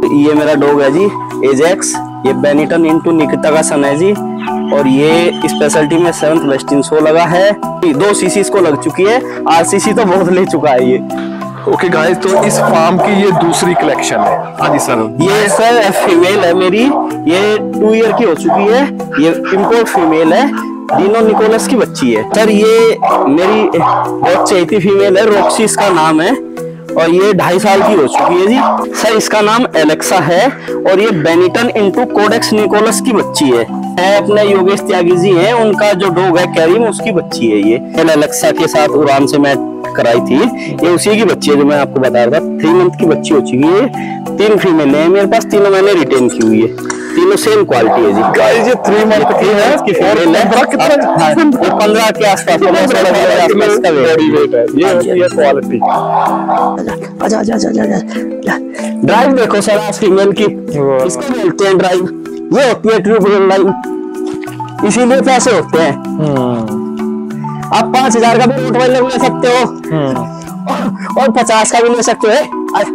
ये मेरा डॉग है जी एजेक्स, ये बेनिटन इनटू निकिता का सन है जी। और ये स्पेशलिटी में 7th वेस्टिन शो लगा है, 2 सीसी इसको लग चुकी है, RCC तो बहुत ले चुका है ये। ओके गाइस, तो इस फार्म की ये दूसरी कलेक्शन है। हाँ जी सर। ये सर फीमेल है मेरी, ये 2 ईयर की हो चुकी है, ये इम्पोर्ट फीमेल है, डिनो निकोलस की बच्ची है सर। ये मेरी बहुत चहेती फीमेल है, रॉक्सी इसका नाम है, और ये 2.5 साल की हो चुकी है जी सर। इसका नाम एलेक्सा है, और ये बेनिटन इनटू कोडेक्स निकोलस की बच्ची है। अपने योगेश त्यागी जी हैं, उनका जो डॉग है कैरिम, उसकी बच्ची है ये। एलेक्सा के साथ उड़ान से मैं कराई थी, ये उसी की बच्ची है जो मैं आपको बता रहा था। 3 मंथ की बच्ची हो चुकी है। 3 फीमेल है मेरे पास, तीनों मैंने रिटेन की हुई है, तीनों सेम क्वालिटी है जी। गाइस ये 3 मंथ की है, इसकी फीमेल है, 15 के आसपास का वेट है ये क्वालिटी। ड्राइव देखो सर आज फीमेल की, इसको बोलते हैं ड्राइव, ये होती है ट्यूबुलर लाइन, इसीलिए पैसे होते हैं। आप 5,000 का भी रोटवाइलर ले सकते हो, और 50 का भी ले सकते हो।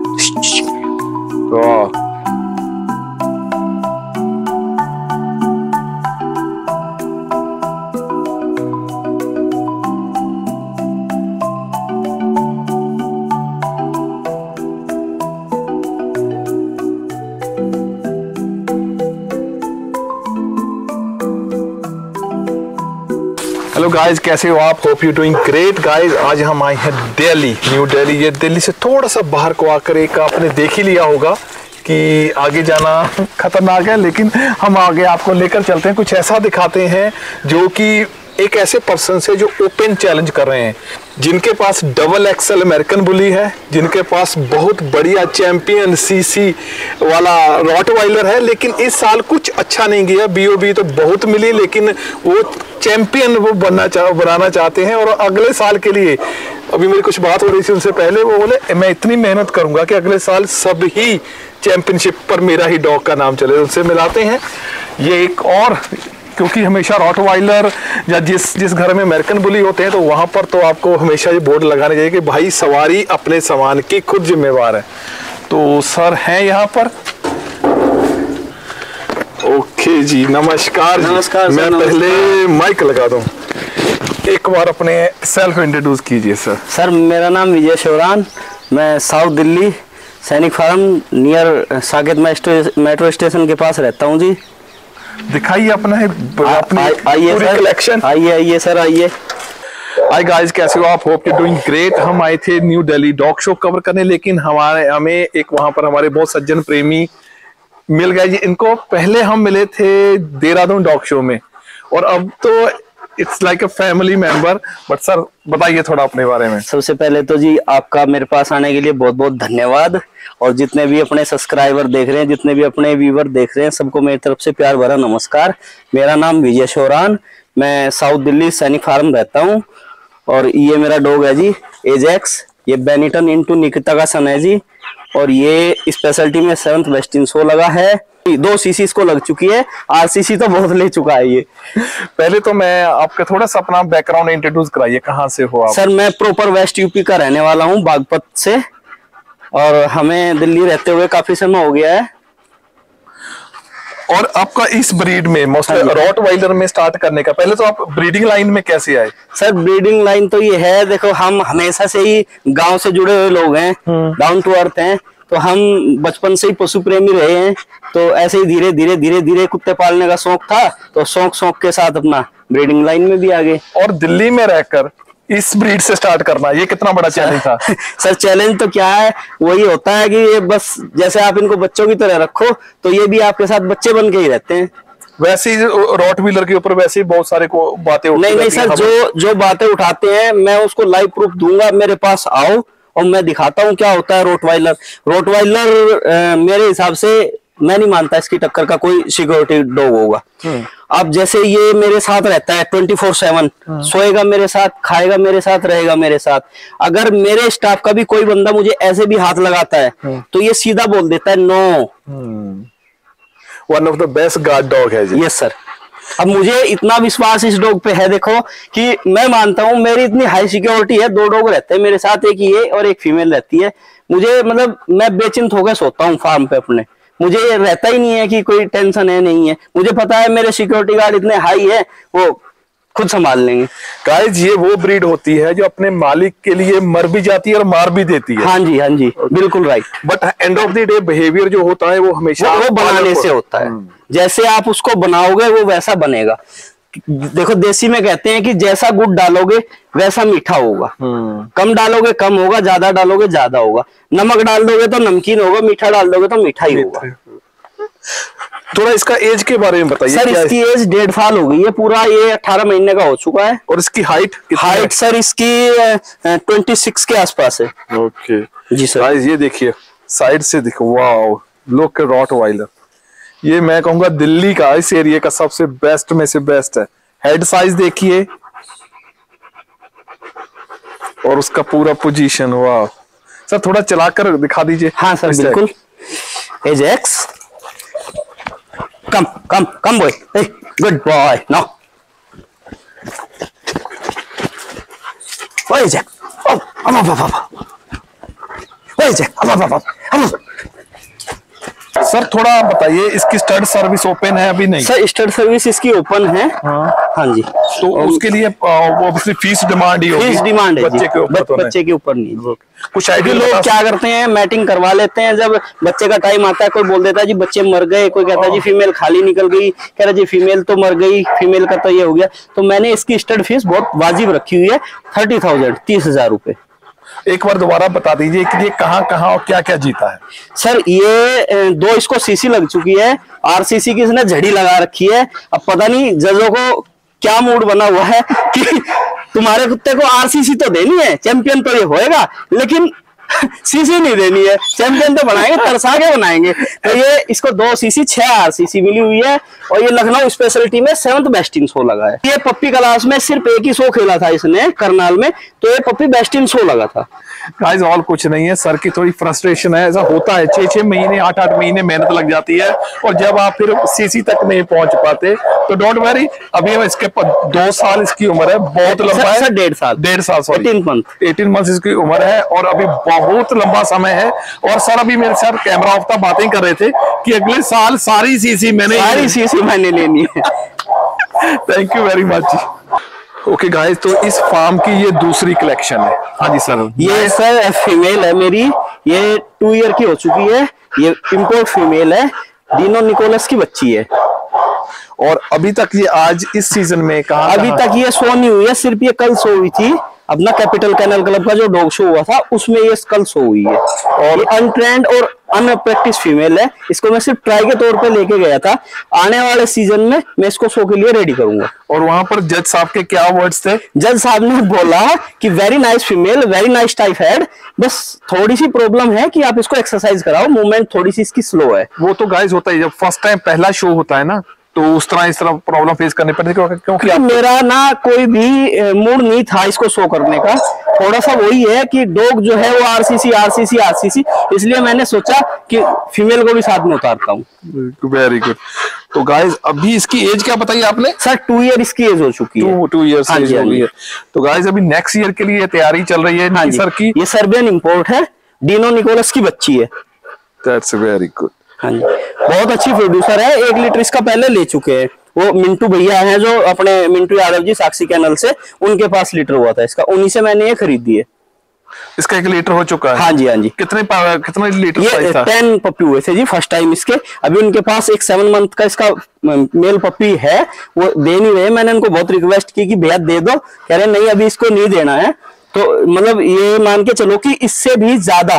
हेलो गाइस, कैसे हो आप? Hope you doing great guys. आज हम आए हैं दिल्ली, न्यू दिल्ली। ये दिल्ली से थोड़ा सा बाहर को आकर एक आपने देख ही लिया होगा कि आगे जाना खतरनाक है, लेकिन हम आगे आपको लेकर चलते हैं, कुछ ऐसा दिखाते हैं जो कि एक ऐसे पर्सन से जो ओपन चैलेंज कर रहे हैं, जिनके पास डबल एक्सल अमेरिकन बुली है, जिनके पास बहुत बढ़िया चैंपियन सीसी वाला रॉटवाइलर है, लेकिन इस साल कुछ अच्छा नहीं गया। BOB तो बहुत मिली, लेकिन वो चैंपियन वो बनाना चाहते हैं। और अगले साल के लिए अभी मेरी कुछ बात हो रही थी उनसे पहले, वो बोले मैं इतनी मेहनत करूंगा कि अगले साल सब ही चैंपियनशिप पर मेरा ही डॉग का नाम चले। उनसे मिलाते हैं। ये एक और, क्योंकि हमेशा रॉटवाइलर या जिस घर में अमेरिकन बुली होते हैं, तो वहां पर तो आपको हमेशा ये बोर्ड लगाने चाहिए कि भाई सवारी अपने सामान की खुद जिम्मेवार है। तो सर हैं यहाँ पर। ओके जी, नमस्कार। नमस्कार। मैं पहले माइक लगा दूं, एक बार अपने सेल्फ इंट्रोड्यूस कीजिए सर। सर मेरा नाम विजय शोरान, मैं South Delhi Sainik Farm near Saket metro station के पास रहता हूँ जी। दिखाइए अपना आइए सर, कलेक्शन। आइए सर, आइए। हाय गाइस, कैसे हो आप? Hope you doing great. हम आए थे new Delhi dog show cover करने, लेकिन हमें एक वहां पर हमारे बहुत सज्जन प्रेमी मिल गए जी। इनको पहले हम मिले थे देहरादून डॉग शो में, और अब तो it's like a family member. But sir बताइए थोड़ा अपने बारे में। सबसे पहले तो जी आपका मेरे पास आने के लिए बहुत बहुत धन्यवाद, और जितने भी अपने सब्सक्राइबर देख रहे हैं, जितने भी अपने व्यूवर देख रहे हैं, सबको मेरी तरफ से प्यार भरा नमस्कार। मेरा नाम विजय शोरान, मैं साउथ दिल्ली सैनिक फार्म रहता हूँ, और ये मेरा डॉग है जी एजेक्स, ये बेनिटन इनटू निकिता का सन है जी। और ये स्पेशलिटी में 7th वेस्टिन शो लगा है, 2 सीसी इसको लग चुकी है, RCC तो बहुत ले चुका है ये। पहले तो मैं आपका थोड़ा सा अपना बैकग्राउंड इंट्रोड्यूस कराइए, कहाँ से हो आप? सर मैं प्रॉपर वेस्ट यूपी का रहने वाला हूँ, बागपत से, और हमें दिल्ली रहते हुए काफी समय हो गया है। और आपका इस ब्रीड में मोस्टली रॉटवाइलर में स्टार्ट करने का, पहले तो आप ब्रीडिंग लाइन में कैसे आए? सर ब्रीडिंग लाइन तो ये है, देखो हम हमेशा से ही गांव से जुड़े हुए लोग हैं, डाउन टू अर्थ हैं, तो हम बचपन से ही पशु प्रेमी रहे हैं। तो ऐसे ही धीरे धीरे कुत्ते पालने का शौक था, तो शौक के साथ अपना ब्रीडिंग लाइन में भी आ गए। और दिल्ली में रहकर इस ब्रीड से स्टार्ट करना, ये कितना बड़ा चैलेंज था? सर चैलेंज तो क्या है, वही होता है कि ये बस जैसे आप इनको बच्चों की तरह रखो, तो ये भी आपके साथ बच्चे बन के ही रहते हैं। वैसे ही रॉटवीलर के ऊपर वैसे ही बहुत सारे को बातें नहीं सर, जो बातें उठाते हैं मैं उसको लाइव प्रूफ दूंगा। मेरे पास आओ और मैं दिखाता हूँ क्या होता है रोटवाइलर। मेरे हिसाब से मैं नहीं मानता इसकी टक्कर का कोई सिक्योरिटी डॉग होगा। अब जैसे ये मेरे साथ रहता है 24/7, सोएगा मेरे साथ, खाएगा मेरे साथ, रहेगा मेरे साथ। अगर मेरे स्टाफ का भी कोई बंदा मुझे ऐसे भी हाथ लगाता है तो ये सीधा बोल देता है no. One of the best guard dog है जी। Yes sir. अब मुझे इतना विश्वास इस डॉग पे है, देखो कि मैं मानता हूँ मेरी इतनी हाई सिक्योरिटी है। 2 डॉग रहते हैं मेरे साथ, एक ये और एक फीमेल रहती है। मुझे मतलब मैं बेचिंत होकर सोता हूँ फार्म पे अपने, मुझे ये रहता ही नहीं है कि कोई टेंशन है नहीं है, मुझे पता है मेरे सिक्योरिटी गार्ड इतने हाई है, वो खुद संभाल लेंगे। गाइस ये वो ब्रीड होती है जो अपने मालिक के लिए मर भी जाती है और मार भी देती है। हाँ जी, हाँ जी, बिल्कुल right. But end of the day behaviour जो होता है वो हमेशा वो बनाने से होता है, जैसे आप उसको बनाओगे वो वैसा बनेगा। देखो देसी में कहते हैं कि जैसा गुड़ डालोगे वैसा मीठा होगा, कम डालोगे कम होगा, ज्यादा डालोगे ज्यादा होगा। नमक डाल दोगे तो नमकीन होगा, मीठा डाल दोगे तो मीठा ही होगा। थोड़ा इसका एज के बारे में बताइए। सर इसकी एज 1.5 साल हो गई है, पूरा ये 18 महीने का हो चुका है। और इसकी हाइट सर इसकी 26 के आसपास है। ओके जी सर। गाइस ये देखिए साइड से देखो, वाओ लुक एट रॉटवाइलर। ये मैं कहूंगा दिल्ली का इस एरिया का सबसे बेस्ट में से बेस्ट है। हेड साइज देखिए और उसका पूरा पोजीशन, वाह। सर थोड़ा चलाकर दिखा दीजिए। हाँ सर बिल्कुल। Ajax come boy, good boy, no ओए जैक, ओ सर थोड़ा बताइए इसकी स्टड सर्विस ओपन है अभी? नहीं सर, स्टड सर्विस इसकी ओपन है। हाँ जी। तो उसके लिए ऑब्वियसली फीस डिमांड ही होगी। फीस डिमांड है बच्चे के ऊपर तो बच्चे के ऊपर नहीं। कुछ आइडिया लोग क्या करते हैं, मैटिंग करवा लेते हैं, जब बच्चे का टाइम आता है कोई बोल देता है जी बच्चे मर गए, कोई कहता है जी फीमेल खाली निकल गई, कह रहा जी फीमेल तो मर गई, फीमेल का तो ये हो गया। तो मैंने इसकी स्टड फीस बहुत वाजिब रखी हुई है, 30,000 रुपए। एक बार दोबारा बता दीजिए कि ये कहाँ और क्या क्या जीता है। सर ये 2 इसको सीसी लग चुकी है, आरसीसी की इसने झड़ी लगा रखी है। अब पता नहीं जजों को क्या मूड बना हुआ है कि तुम्हारे कुत्ते को आरसीसी तो देनी है, चैंपियन तो ये होएगा, लेकिन सीसी नहीं देनी है। चैंपियन तो बनाएंगे, तरसा के बनाएंगे। तो ये इसको 2 सीसी 6 आरसीसी मिली हुई है और ये लखनऊ स्पेशलिटी में 7th बेस्टिंग शो लगा है। ये पप्पी क्लास में सिर्फ एक ही शो खेला था इसने करनाल में, तो ये पप्पी बेस्टिंग शो लगा था। गाइस और कुछ नहीं है, सर की थोड़ी फ्रस्ट्रेशन है। ऐसा होता है, 6-6 महीने 8-8 महीने मेहनत लग जाती है और जब आप फिर सीसी तक नहीं पहुंच पाते तो डोंट वरी। अभी इसके 2 साल इसकी उम्र है, बहुत लंबा है। 1.5 साल सॉरी 18 मंथ इसकी उम्र है और अभी बहुत लंबा समय है। और सर अभी मेरे साथ कैमरा ऑफ द बातें कर रहे थे कि अगले साल सारी सीसी मैंने लेनी है। Thank you very much. Okay guys, तो इस फार्म की ये दूसरी कलेक्शन है। हाँ जी सर। ये सर फीमेल है मेरी, ये 2 ईयर की हो चुकी है। ये इम्पोर्ट फीमेल है, डिनो निकोलस की बच्ची है। और अभी तक ये आज इस सीजन में अभी तक ये शो नहीं हुई है, सिर्फ ये कल शो हुई थी अपना कैपिटल कैनल क्लब का जो डॉग शो हुआ था उसमें ये कल शो हुई है। और ये अनट्रेंड और अनप्रैक्टिस फीमेल है, इसको मैं सिर्फ ट्राई के तौर पे लेके गया था। आने वाले सीजन में मैं इसको शो के लिए रेडी करूंगा। और वहां पर जज साहब के क्या वर्ड्स थे? जज साहब ने बोला कि very nice female, very nice type head, बस थोड़ी सी प्रॉब्लम है कि आप इसको एक्सरसाइज कराओ, मूवमेंट थोड़ी सी इसकी स्लो है। वो तो गाइस होता है, जब फर्स्ट टाइम पहला शो होता है ना तो इस तरह प्रॉब्लम फेस करनी पड़ती है। क्योंकि मेरा ना कोई भी मूड नहीं था इसको शो करने का। थोड़ा सा वही है कि डॉग जो है वो आरसीसी, इसलिए मैंने सोचा कि फीमेल को भी साथ में उतारता हूँ। Very good. तो गाइस अभी इसकी एज क्या बताइए आपने? सर 2 ईयर इसकी एज हो चुकी है। 2 ईयर्स एज हो गई है। तो गाइस अभी नेक्स्ट ईयर के लिए तैयारी चल रही है। हाँ सर की ये सर्बियन इंपोर्ट है, डिनो निकोलस की बच्ची है। That's very good. हाँ जी, बहुत अच्छी प्रोड्यूसर है। 1 लीटर इसका पहले ले चुके हैं। वो मिंटू भैया हैं जो अपने मिंटू यादव जी साक्षी कैनल से, उनके पास लीटर हुआ था इसका, उन्हीं से मैंने ये खरीदी है। इसका 1 लीटर हो चुका है? हाँ जी, हाँ जी। कितने लीटर ये था? 10 पप्पी हुए थे जी फर्स्ट टाइम इसके। अभी उनके पास एक 7 मंथ का इसका मेल पप्पी है, वो दे नहीं रहे। मैंने उनको बहुत रिक्वेस्ट की कि भैया दे दो, कह रहे नहीं अभी इसको नहीं देना है। तो मतलब ये मान के चलो कि इससे भी ज्यादा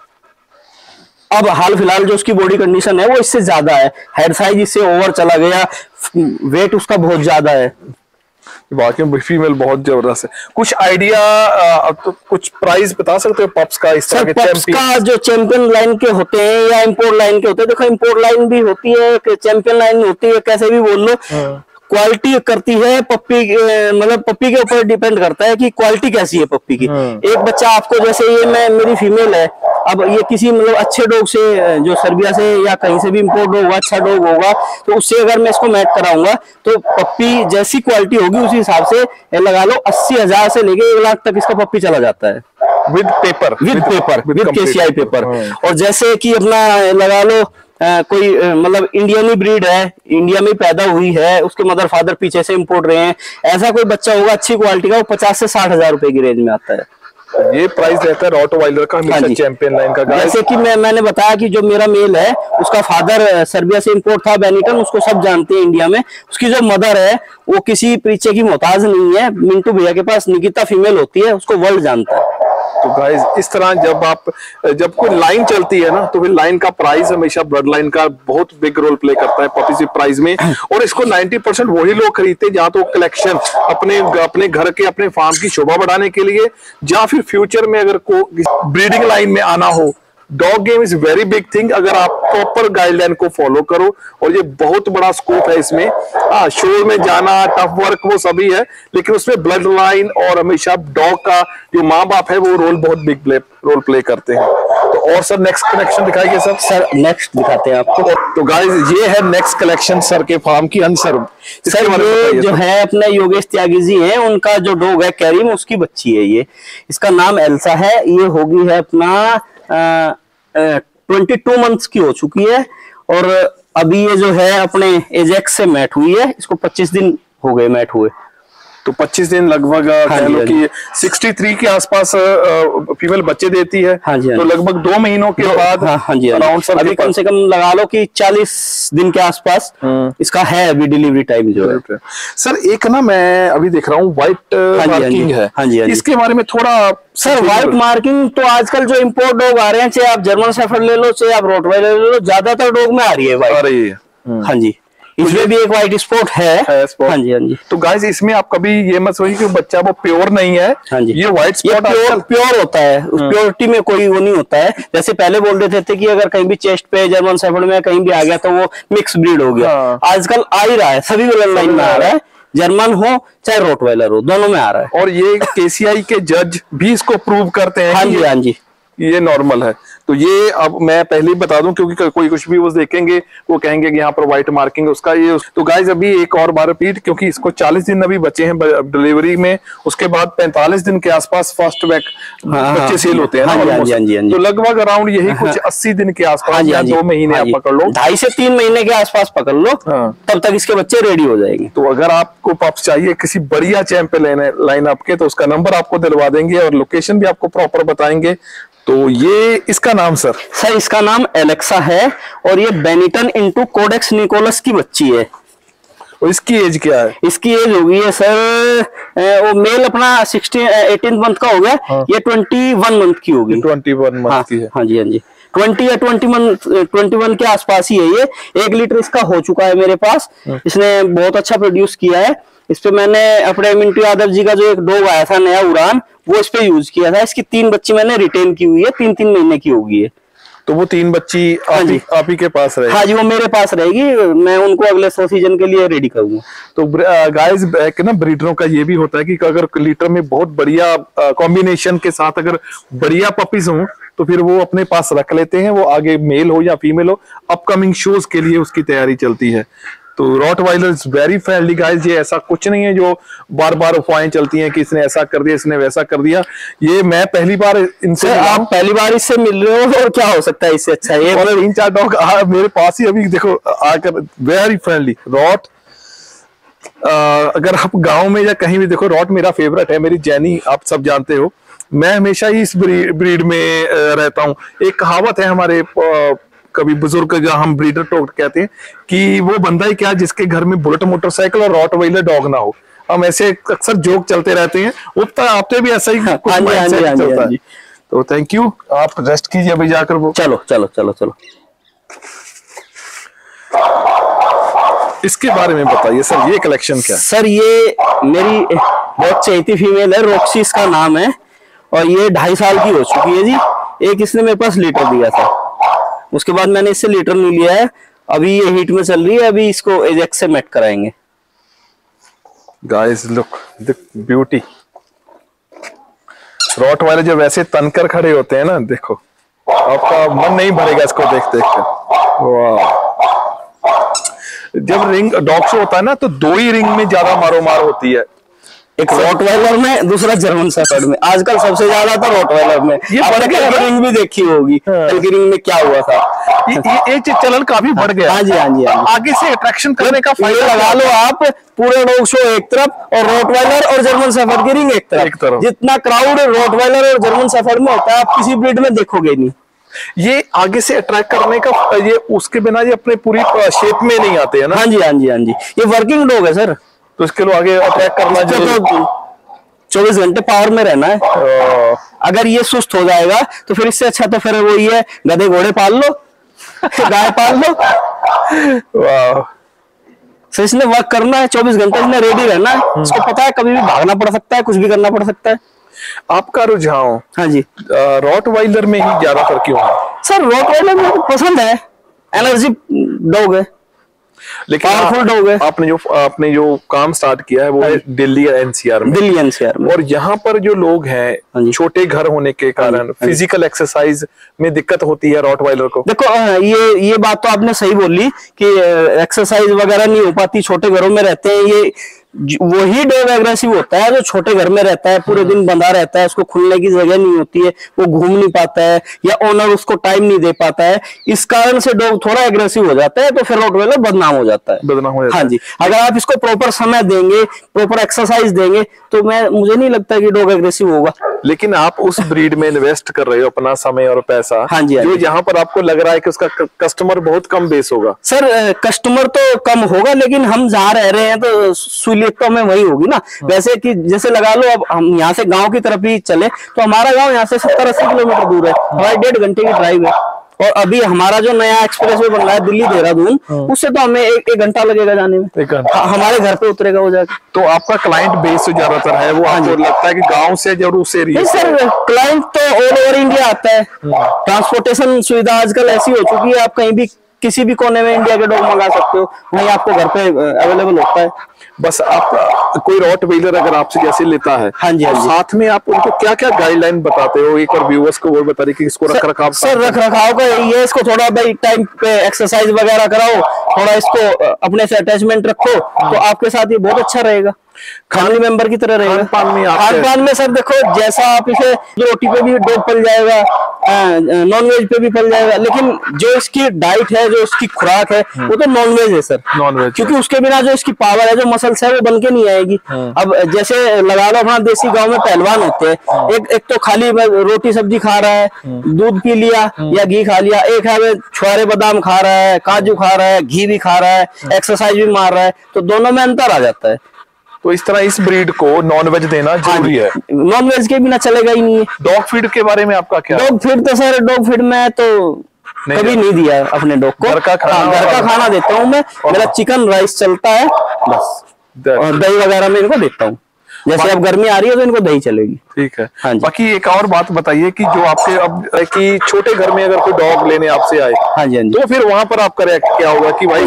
अब हाल फिलहाल जो उसकी बॉडी कंडीशन है वो इससे ज्यादा है। हेड साइज इससे ओवर चला गया, वेट उसका बहुत ज्यादा है। वाकई में फीमेल बहुत जबरदस्त है। कुछ आइडिया तो कुछ प्राइस बता सकते हो पप्स का? इस तरह के पप्स का जो चैंपियन लाइन के होते हैं या इंपोर्ट लाइन के होते हैं, देखो इंपोर्ट लाइन भी होती है, चैंपियन लाइन होती है, कैसे भी बोल लो। क्वालिटी करती है पप्पी, मतलब पप्पी के ऊपर डिपेंड करता है कि क्वालिटी कैसी है पप्पी की। एक बच्चा आपको, जैसे ये मेरी फीमेल है, अब ये किसी मतलब अच्छे डॉग से, जो सर्बिया से या कहीं से भी इंपोर्ट होगा, अच्छा डॉग होगा, तो उससे अगर मैं इसको मैच कराऊंगा तो पप्पी जैसी क्वालिटी होगी उसी हिसाब से लगा लो 80,000 से लेके 1 लाख तक इसका पप्पी चला जाता है। With KCI paper. और जैसे कि अपना लगा लो कोई मतलब इंडियन ब्रीड है, इंडिया में पैदा हुई है, उसके मदर फादर पीछे से इंपोर्ट रहे हैं, ऐसा कोई बच्चा होगा अच्छी क्वालिटी का, वो 50 से 60 हजार रुपए की रेंज में आता है। ये प्राइस रहता है रॉटवाइलर का हमेशा चैंपियन लाइन का। जैसे कि मैंने बताया कि जो मेरा मेल है उसका फादर सर्बिया से इंपोर्ट था, बेनिटन, उसको सब जानते हैं इंडिया में। उसकी जो मदर है वो किसी परिचय की मोहताज नहीं है, मिंटू भैया के पास निकिता फीमेल होती है, उसको वर्ल्ड जानता है। तो गाइस इस तरह जब कोई लाइन चलती है ना, तो फिर लाइन का प्राइस हमेशा ब्लड लाइन का बहुत बिग रोल प्ले करता है पपीज प्राइस में। और इसको 90% वही लोग खरीदते हैं जहाँ तो कलेक्शन अपने घर के अपने फार्म की शोभा बढ़ाने के लिए, या फिर फ्यूचर में अगर को ब्रीडिंग लाइन में आना हो। Dog game is very big thing अगर आप प्रॉपर गाइडलाइन को फॉलो करो, और ये बहुत बड़ा स्कोप है इसमें। हाँ, शोर में जाना, टफ वर्क वो सभी है, लेकिन उसमें ब्लड लाइन और हमेशा डॉग का जो माँ बाप है वो रोल बहुत बिग रोल प्ले करते हैं। तो और सर नेक्स्ट कलेक्शन दिखाइए सर। सर नेक्स्ट दिखाते हैं आपको। तो गाइस ये है नेक्स्ट कलेक्शन सर के फार्म की। सर ये जो है अपने योगेश त्यागी जी हैं, उनका जो डॉग है कैरिम, उसकी बच्ची है ये। इसका नाम एल्सा है। ये होगी है अपना 22 मंथ्स की हो चुकी है, और अभी ये जो है अपने एजेक्स से मैट हुई है। इसको 25 दिन हो गए मैट हुए। तो 25 दिन लगभग कह लो कि 63 के आसपास फीमेल बच्चे देती है। हाँ जी, तो लगभग 2 महीनों के बाद अभी कम से कम लगा लो कि 40 दिन के आसपास इसका है अभी डिलीवरी टाइम जो है। सर एक ना मैं अभी देख रहा हूँ व्हाइट मार्किंग है। हाँ जी, इसके बारे में थोड़ा सर व्हाइट मार्किंग तो आजकल जो इम्पोर्ट डॉग आ रहे हैं, चाहे आप जर्मन शेफर्ड ले लो, चाहे आप रोटवाइलर ले लो, ज्यादातर डॉग में आ रही है व्हाइट। हाँ जी, इसमें भी एक व्हाइट स्पॉट है। हाँ जी, हाँ जी। तो गाइस इसमें आप कभी ये मत सोचिए कि बच्चा वो प्योर नहीं है। हाँ जी, ये व्हाइट स्पॉट प्योर होता है। उस प्योरिटी में कोई वो नहीं होता है। जैसे पहले बोल रहे थे कि अगर कहीं भी चेस्ट पे जर्मन शेफर्ड में कहीं भी आ गया तो वो मिक्स ब्रीड हो गया। आजकल आ ही रहा है, सभी लाइन में आ रहा है, जर्मन हो चाहे रोटवाइलर हो, दोनों में आ रहा है। और ये केसीआई के जज भी इसको प्रूव करते हैं। हाँ जी, हाँ जी, ये नॉर्मल है। तो ये अब मैं पहले ही बता दूं, क्योंकि कोई कुछ भी वो देखेंगे वो कहेंगे कि यहाँ पर व्हाइट मार्किंग उसका ये। तो गाइस अभी एक और बार रिपीट, क्योंकि इसको 40 दिन अभी बचे हैं डिलीवरी में, उसके बाद 45 दिन के आसपास फर्स्ट बैक बच्चे सेल होते हैं ना। तो लगभग अराउंड यही कुछ 80 दिन के आसपास, 2 महीने आप पकड़ लो, 2.5 से 3 महीने के आसपास पकड़ लो, तब तक इसके बच्चे रेडी हो जाएंगे। तो अगर आपको पप्स चाहिए किसी बढ़िया चैंपियन लाइन अप के, तो उसका नंबर आपको दिलवा देंगे और लोकेशन भी आपको प्रॉपर बताएंगे। तो ये इसका नाम सर इसका नाम एलेक्सा है, और ये बेनिटन इनटू कोडेक्स निकोलस की बच्ची है। और इसकी एज क्या है? इसकी एज होगी है सर, वो मेल अपना 18 मंथ का हो गया। ये 21 मंथ की होगी। 21 मंथ की है। हाँ जी, हाँ जी, 20 या 21 के आसपास ही है ये। 1 लीटर इसका हो चुका है मेरे पास। इसने बहुत अच्छा प्रोड्यूस किया है। इस पे मैंने अपने मिंटू यादव जी का जो एक डॉग आया था नया उड़ान, वो इस पे यूज किया था। इसकी 3 बच्ची मैंने रिटेन की हुई है, 3-3 महीने की होगी है। तो वो 3 बच्ची आप ही के पास रहेगी? हाँ जी, वो मेरे पास रहेगी। मैं उनको अगले 100 सीजन के लिए रेडी करूंगा। तो गाइस ना ब्रीडरों का ये भी होता है कि अगर लीटर में बहुत बढ़िया कॉम्बिनेशन के साथ अगर बढ़िया पपीज हों, तो फिर वो अपने पास रख लेते हैं। वो आगे मेल हो या फीमेल हो, अपकमिंग शोज के लिए उसकी तैयारी चलती है। तो rottweiler is very friendly guys. ये ऐसा कुछ नहीं है जो बार बार अफवाहें चलती हैं कि इसने ऐसा कर दिया, इसने वैसा कर दिया। ये मैं पहली बार इनसे, आप पहली बार इससे मिल रहे हो, और क्या हो सकता है इससे अच्छा? ये 3-4 डॉग मेरे पास ही अभी देखो आकर, वेरी फ्रेंडली रॉट। अगर आप गांव में या कहीं भी देखो, रॉट मेरा फेवरेट है। मेरी जैनी आप सब जानते हो, मैं हमेशा ही इस ब्रीड में रहता हूँ। एक कहावत है हमारे कभी बुजुर्ग, जो हम ब्रीडर टॉक कहते हैं, कि वो बंदा ही क्या जिसके घर में बुलेट मोटरसाइकिल और रॉटवाइलर डॉग ना हो। हम ऐसे अक्सर जोक चलते रहते हैं, उतना आपने भी ऐसा ही कुछ चलता है। तो थैंक यू, आप रेस्ट कीजिए अभी जाकर। वो चलो चलो चलो चलो, इसके बारे में बताइए सर, ये कलेक्शन क्या है? सर ये मेरी बहुत चहेती फीमेल है, रॉक्सी इसका नाम है, और ये 2.5 साल की हो चुकी है जी। एक इसने मेरे पास लीटर दिया था, उसके बाद मैंने इससे लीटर नहीं लिया है। अभी ये हीट में चल रही है, अभी इसको एजेक्स से मैट कराएंगे। Guys look the beauty. Rottweiler जब वैसे तनकर खड़े होते हैं ना, देखो आपका मन नहीं भरेगा इसको देख देख कर। वाह, जब रिंग डॉग शो होता है ना, तो 2 ही रिंग में ज्यादा मारो मार होती है, एक रॉटवाइलर में, दूसरा जर्मन शेफर्ड में। आजकल सबसे ज्यादा तो रॉटवाइलर में। ये रिंग भी देखी होगी, कल की रिंग में क्या हुआ था। ये चलन काफी बढ़ गया। हाँ जी, हाँ जी, हाँ जी। आगे से अट्रैक्शन करने का ये फायदा लगा लो आप, पूरे डॉग शो एक तरफ और रोटवाइलर और जर्मन शेफर्ड की रिंग एक तरफ। जितना क्राउड रोटवाइलर और जर्मन शेफर्ड में होता है आप किसी ब्रीड में देखोगे नहीं। ये आगे से अट्रैक्ट करने का, ये उसके बिना ये अपने पूरी शेप में नहीं आते है ना। हाँ जी, हाँ जी, हाँ जी। ये वर्किंग डॉग है सर, तो इसके लिए आगे अट्रैक्ट करना तो 24 घंटे पावर में रहना है। अगर ये सुस्त हो जाएगा तो फिर इससे अच्छा तो फिर वही है, गधे घोड़े पाल लो, गाय पाल लो। वाह। तो इसने वर्क करना है, 24 घंटे इसने रेडी रहना है। इसको पता है कभी भी भागना पड़ सकता है, कुछ भी करना पड़ सकता है। आपका रुझान हाँ जी रॉटवाइलर में ही ज्यादातर क्यों है? सर रॉटवाइलर मुझे पसंद है, एनर्जी डॉग है, लेकिन पावरफुल डॉग है। आपने जो काम स्टार्ट किया है वो है दिल्ली एनसीआर में। दिल्ली एनसीआर में। और यहाँ पर जो लोग हैं छोटे घर होने के कारण फिजिकल एक्सरसाइज में दिक्कत होती है रॉटवाइलर को। देखो ये बात तो आपने सही बोली कि एक्सरसाइज वगैरह नहीं हो पाती, छोटे घरों में रहते हैं। ये वही डॉग एग्रेसिव होता है जो छोटे घर में रहता है, पूरे दिन बंधा रहता है, उसको खुलने की जगह नहीं होती है, वो घूम नहीं पाता है या ओनर उसको टाइम नहीं दे पाता है। इस कारण से डॉग थोड़ा एग्रेसिव हो जाता है, तो फिर रॉटवाइलर बदनाम हो जाता है। हाँ जी, अगर आप इसको प्रॉपर समय देंगे, प्रॉपर एक्सरसाइज देंगे तो मुझे नहीं लगता कि डॉग एग्रेसिव होगा। लेकिन आप उस ब्रीड में इन्वेस्ट कर रहे हो अपना समय और पैसा। हाँ जी, जो यहाँ पर आपको लग रहा है कि उसका कस्टमर बहुत कम बेस होगा। सर कस्टमर तो कम होगा, लेकिन हम जहाँ रह रहे हैं तो सहूलियत तो हमें वही होगी ना। वैसे कि जैसे लगा लो अब हम यहाँ से गांव की तरफ ही चले तो हमारा गांव यहाँ से 70-80 किलोमीटर दूर है, हमारी 1.5 घंटे की ड्राइव है। और अभी हमारा जो नया एक्सप्रेस वे बन रहा है दिल्ली देहरादून, उससे तो हमें एक घंटा लगेगा जाने में। हमारे घर पे उतरेगा वो जाके। तो आपका क्लाइंट बेस जो ज्यादातर है वो आपको लगता है कि गांव से जरूर उस एरिया? सर क्लाइंट तो ऑल ओवर इंडिया आता है। ट्रांसपोर्टेशन सुविधा आजकल ऐसी हो चुकी है, आप कहीं भी किसी भी कोने में इंडिया के डॉग मंगा सकते हो, वहीं आपको घर पे अवेलेबल होता है। बस आप कोई रॉटवाइलर अगर आपसे जैसे लेता है, हाँ जी, हाँ जी, साथ में आप उनको क्या क्या गाइडलाइन बताते हो? एक और व्यूअर्स को वो बता रही कि इसको रख रखाव। सर रख रखाव का यही है, इसको थोड़ा भाई टाइम पे एक्सरसाइज वगैरह कराओ, थोड़ा इसको अपने से अटैचमेंट रखो तो आपके साथ ये बहुत अच्छा रहेगा, फैमिली मेंबर की तरह रहेगा। खान पान में सर देखो, जैसा आप इसे रोटी पे भी डॉग पल जाएगा, नॉन वेज पे भी पल जाएगा, लेकिन जो इसकी डाइट है, जो इसकी खुराक है वो तो नॉन वेज है सर। नॉन वेज, क्योंकि उसके बिना जो इसकी पावर है, जो मसल्स है वो बन के नहीं आएगी। अब जैसे लगा लो अपना देसी गांव में पहलवान होते हैं, एक तो खाली रोटी सब्जी खा रहा है, दूध पी लिया या घी खा लिया, एक है छुआरे बादाम खा रहा है, काजू खा रहा है, घी भी खा रहा है, एक्सरसाइज भी मार रहा है, तो दोनों में अंतर आ जाता है। तो इस तरह इस ब्रीड को नॉन वेज देना जरूरी है। नॉन वेज के बिना चलेगा ही नहीं है। डॉग फीड के बारे में आपका क्या? डॉग फीड तो सर, डॉग फीड में तो कभी नहीं दिया अपने डॉग को। घर का खाना देता हूँ मैं, मेरा चिकन राइस चलता है बस, और दही वगैरह में इनको देता हूँ। जैसे अब गर्मी आ रही है तो इनको दही चलेगी। ठीक है। हाँ, बाकी एक और बात बताइए कि जो आपके अब कि छोटे घर में अगर कोई डॉग लेने आपसे आए, हाँ जी, हाँ जी, तो फिर वहां पर आपका रिएक्ट क्या होगा कि भाई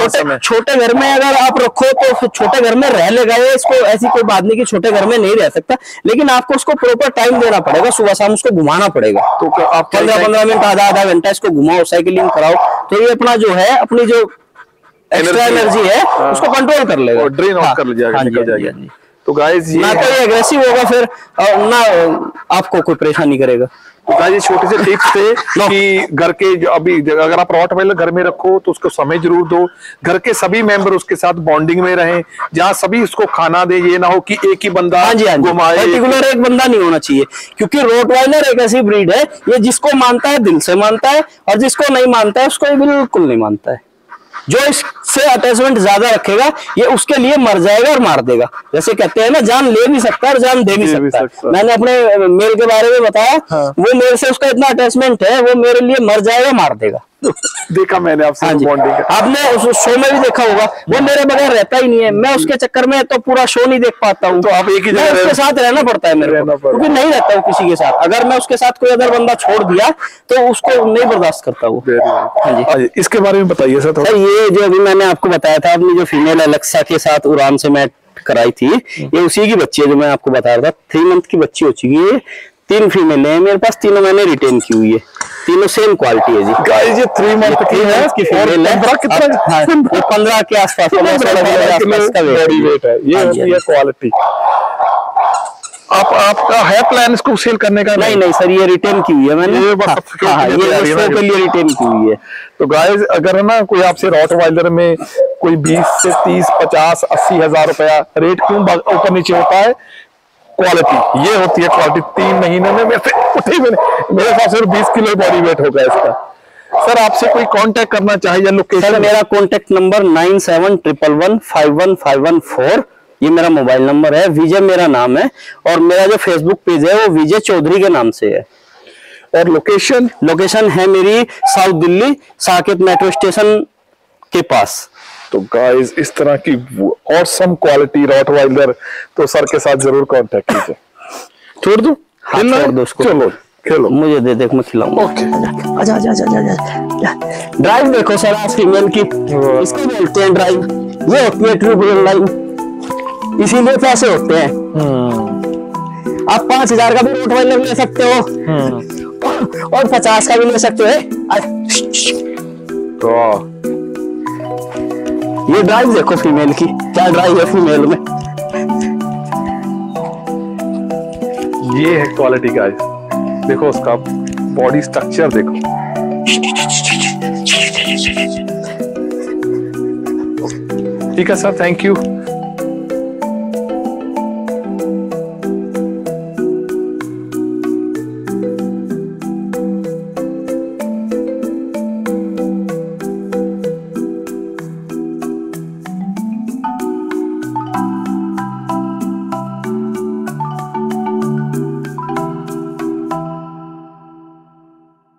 छोटे घर में अगर आप रखो तो छोटे घर में रह लेगा ये, इसको ऐसी कोई बात नहीं कि छोटे घर में नहीं रह सकता, लेकिन आपको उसको प्रॉपर टाइम देना पड़ेगा, सुबह शाम उसको घुमाना पड़ेगा। तो आप 15-15 मिनट, आधा घंटा इसको घुमाओ, साइकिलिंग कराओ, तो ये अपना जो है, अपनी जो एक्स्ट्रा एनर्जी है उसको कंट्रोल कर लेगा, ड्रेन आउट कर जाएगा, निकल जाएगा। तो गाइस ना तो ये एग्रेसिव होगा फिर, और ना आपको कोई परेशानी करेगा। तो गाइस छोटे से टिप्स थे कि घर के अभी अगर आप रॉटवाइलर घर में रखो तो उसको समय जरूर दो, घर के सभी मेंबर उसके साथ बॉन्डिंग में रहें, जहाँ सभी उसको खाना दे, ये ना हो कि एक ही बंदा घुमाए। पर्टिकुलर एक बंदा नहीं होना चाहिए, क्योंकि रॉटवाइलर एक ऐसी ब्रीड है, ये जिसको मानता है दिल से मानता है, और जिसको नहीं मानता है उसको ये बिल्कुल नहीं मानता है। जो इससे अटैचमेंट ज्यादा रखेगा ये उसके लिए मर जाएगा और मार देगा। जैसे कहते हैं ना, जान ले भी सकता है और जान दे भी सकता है। मैंने अपने मेल के बारे में बताया, वो मेरे से उसका इतना अटैचमेंट है, वो मेरे लिए मर जाएगा, मार देगा। देखा मैंने आपसे। हाँ बॉन्डिंग आपने उस शो में भी देखा होगा, वो मेरे बगैर रहता ही नहीं है, मैं उसके चक्कर में तो पूरा शो नहीं देख पाता हूँ। तो आप एक ही जगह उसके साथ रहना पड़ता है मेरे को, क्योंकि नहीं रहता हूँ किसी के साथ। अगर मैं उसके साथ कोई अदर बंदा छोड़ दिया तो उसको नहीं बर्दाश्त करता वो। हाँ जी, इसके बारे में बताइए सर। ये जो अभी मैंने आपको बताया था, अपनी जो फीमेल एलेक्सा के साथ उड़ान से मैं कराई थी, ये उसी की बच्ची है जो मैं आपको बता रहा था। 3 मंथ की बच्ची हो चुकी है। 3 फीमेल है मेरे पास, तीनों मैंने रिटेन की हुई है, तीनों सेम क्वालिटी है जी। गाइस ये 3 मंथ की है, इसकी फीमेल है। 15 के आसपास का वेट है, ये क्वालिटी। आपका है प्लान इसको सेल करने का? नहीं नहीं सर, ये रिटर्न की हुई है मैंने। ये बस हाँ, हाँ, ये शो के लिए रिटर्न की हुई है। तो गाइस अगर है ना कोई आपसे रॉटवाइलर में कोई 20 से 30, 50, 80 हजार रुपया रेट क्यों ऊपर नीचे होता है, क्वालिटी ये होती है। क्वालिटी 3 महीने में मेरे हिसाब से 20 किलो बॉडी वेट होगा इसका। सर आपसे कोई कांटेक्ट करना चाहिए या लोकेशन? सर मेरा कांटेक्ट नंबर 9711151514, ये मेरा मोबाइल नंबर है। विजय मेरा नाम है और मेरा जो फेसबुक पेज है वो विजय चौधरी के नाम से है। और लोकेशन है मेरी south Delhi, Saket metro station के पास। तो गाइस इस तरह की ऑसम क्वालिटी रॉटवाइलर तो सर के साथ जरूर कांटेक्ट कीजिए। छोड़ दूं? हाँ, छोड़ दो उसको। चलो खेलो, मुझे दे देख, मैं खिलाऊंगा। ओके आजा आजा आजा आजा। ड्राइव देखो सर आज फीमेल की, इसको बोलते हैं ड्राइव। ये होती है ट्रू रियल लाइन, इसीलिए पैसे होते हैं। आप 5,000 का भी रोटवाइलर ले सकते हो और 50 का भी ले सकते हो। तो ये ड्राइव देखो फीमेल की, क्या ड्राइव है फीमेल में। ये है क्वालिटी गाइस, देखो उसका बॉडी स्ट्रक्चर देखो। ठीक है सर, थैंक यू।